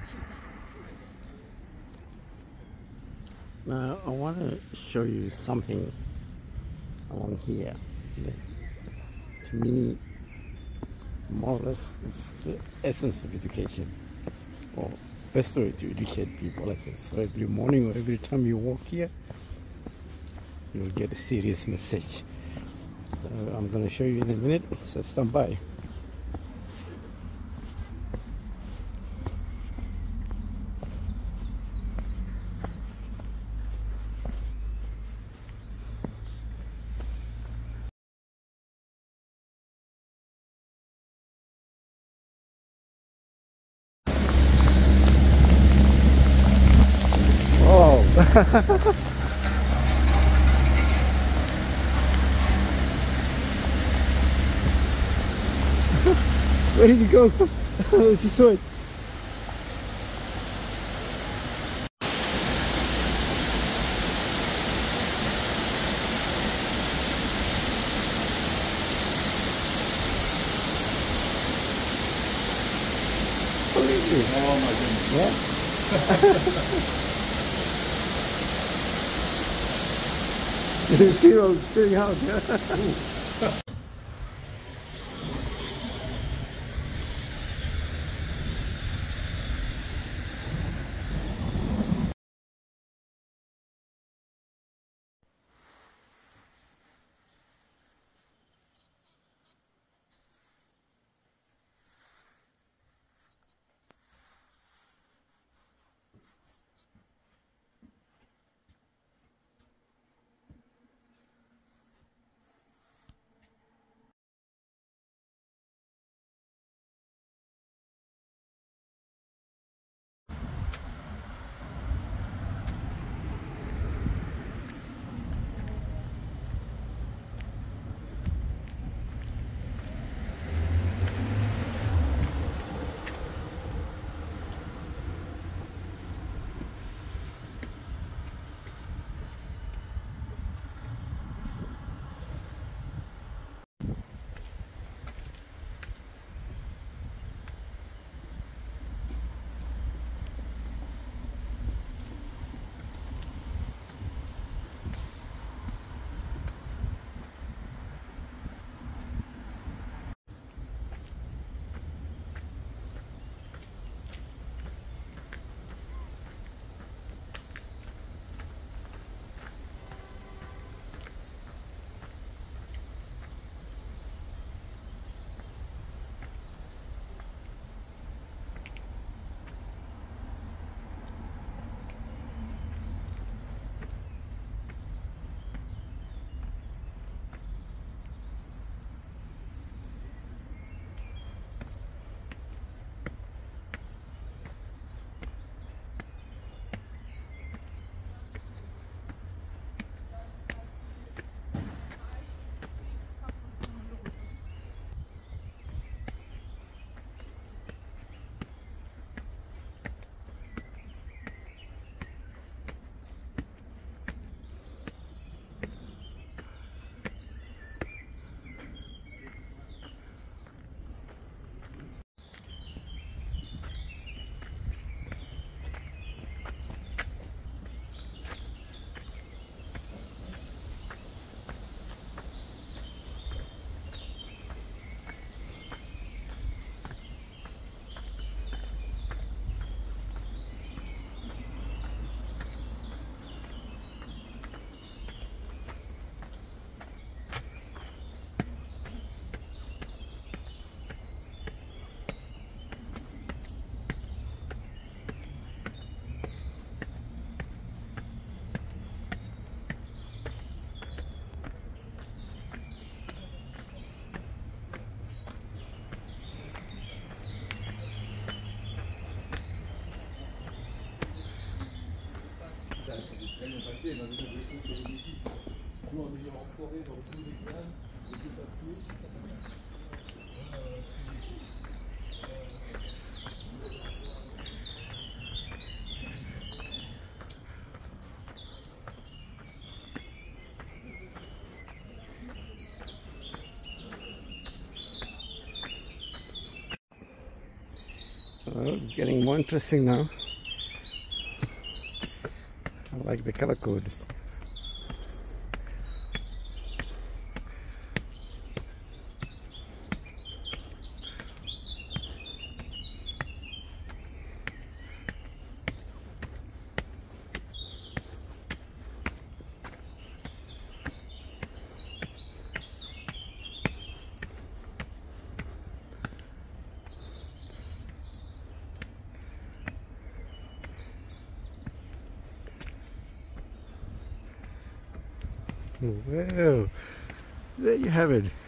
Now I want to show you something along here that to me more or less is the essence of education, or best way to educate people like this. So every morning or every time you walk here, you'll get a serious message. I'm going to show you in a minute, so stand by. Oh! Where did you go? It's just wait. Oh my goodness. Yeah. You see what I'm spitting out, yeah? Well, it's getting more interesting now. I like the color codes. Well, there you have it.